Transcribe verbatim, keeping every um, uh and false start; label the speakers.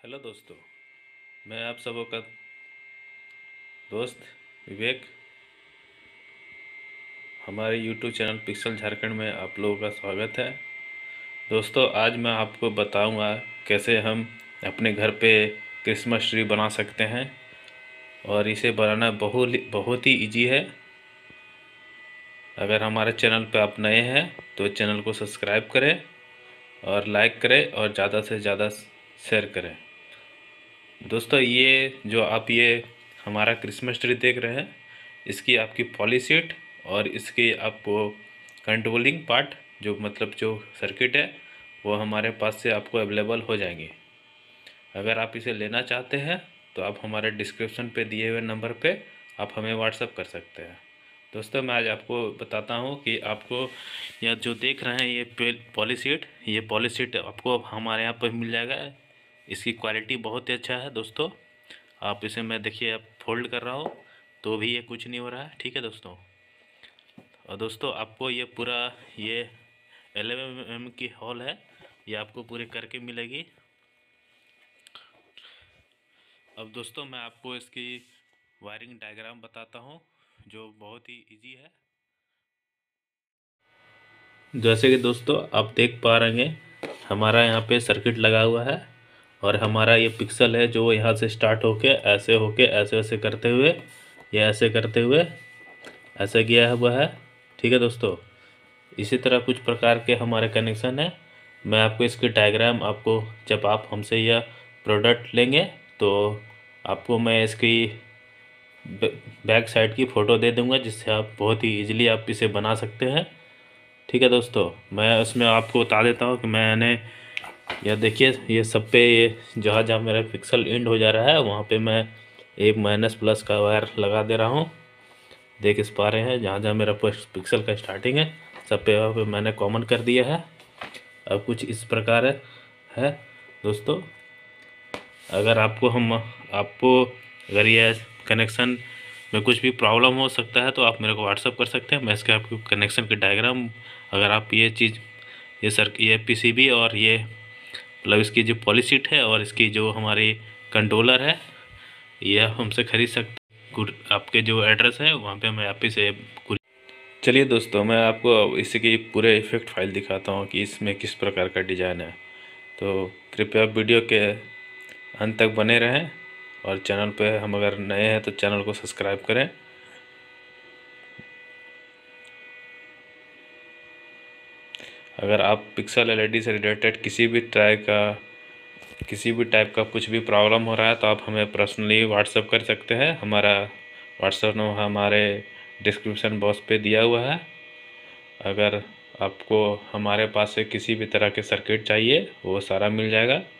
Speaker 1: Hello दोस्तों, मैं आप सबों का दोस्त विवेक हमारे यूट्यूब चैनल पिक्सल झारखंड में आप लोगों का स्वागत है। दोस्तों, आज मैं आपको बताऊंगा कैसे हम अपने घर पे क्रिसमस ट्री बना सकते हैं और इसे बनाना बहुत बहुत ही इजी है। अगर हमारे चैनल पे आप नए हैं तो चैनल को सब्सक्राइब करें और लाइक करें और ज़्यादा से ज़्यादा शेयर करें। दोस्तों, ये जो आप ये हमारा क्रिसमस ट्री देख रहे हैं, इसकी आपकी पॉलीशीट और इसकी आपको कंट्रोलिंग पार्ट जो मतलब जो सर्किट है वो हमारे पास से आपको अवेलेबल हो जाएंगे। अगर आप इसे लेना चाहते हैं तो आप हमारे डिस्क्रिप्शन पे दिए हुए नंबर पे आप हमें व्हाट्सअप कर सकते हैं। दोस्तों, मैं आज आपको बताता हूँ कि आपको यह जो देख रहे हैं ये पॉलीशीट ये पॉलीशीट आपको हमारे यहाँ पर मिल जाएगा। इसकी क्वालिटी बहुत ही अच्छा है दोस्तों। आप इसे मैं देखिए अब फोल्ड कर रहा हूँ तो भी ये कुछ नहीं हो रहा है। ठीक है दोस्तों। और दोस्तों, आपको ये पूरा ये एलेवन एम एम की हॉल है, ये आपको पूरे करके मिलेगी। अब दोस्तों, मैं आपको इसकी वायरिंग डायग्राम बताता हूँ जो बहुत ही इजी है। जैसे कि दोस्तों आप देख पा रहे हैं, हमारा यहाँ पे सर्किट लगा हुआ है और हमारा ये पिक्सल है जो यहाँ से स्टार्ट होके ऐसे होके ऐसे ऐसे करते हुए ये ऐसे करते हुए ऐसे गया हुआ है। ठीक है दोस्तों, इसी तरह कुछ प्रकार के हमारे कनेक्शन है। मैं आपको इसकी डायग्राम आपको जब आप हमसे यह प्रोडक्ट लेंगे तो आपको मैं इसकी बैक साइड की फ़ोटो दे दूंगा, जिससे आप बहुत ही ईजिली आप इसे बना सकते हैं। ठीक है दोस्तों, मैं उसमें आपको बता देता हूँ कि मैंने यह देखिए ये सब पे ये जहाँ जहाँ मेरा पिक्सल एंड हो जा रहा है वहाँ पे मैं एक माइनस प्लस का वायर लगा दे रहा हूँ। देख इस पा रहे हैं जहाँ जहाँ मेरा पिक्सल का स्टार्टिंग है सब पे वहाँ पे मैंने कॉमन कर दिया है। अब कुछ इस प्रकार है, है दोस्तों। अगर आपको हम आपको अगर ये कनेक्शन में कुछ भी प्रॉब्लम हो सकता है तो आप मेरे को व्हाट्सअप कर सकते हैं। मैं इसके आपको कनेक्शन की डायग्राम अगर आप ये चीज़ ये सर ये पीसीबी और ये मतलब इसकी जो पॉलीशीट है और इसकी जो हमारी कंट्रोलर है ये आप हमसे खरीद सकते। आपके जो एड्रेस है वहाँ पे मैं आप ही से। चलिए दोस्तों, मैं आपको इसकी पूरे इफेक्ट फाइल दिखाता हूँ कि इसमें किस प्रकार का डिज़ाइन है। तो कृपया वीडियो के अंत तक बने रहें और चैनल पे हम अगर नए हैं तो चैनल को सब्सक्राइब करें। अगर आप पिक्सल एलईडी से रिलेटेड किसी भी टाइप का किसी भी टाइप का कुछ भी प्रॉब्लम हो रहा है तो आप हमें पर्सनली व्हाट्सअप कर सकते हैं। हमारा व्हाट्सअप नंबर हमारे डिस्क्रिप्शन बॉक्स पे दिया हुआ है। अगर आपको हमारे पास से किसी भी तरह के सर्किट चाहिए वो सारा मिल जाएगा।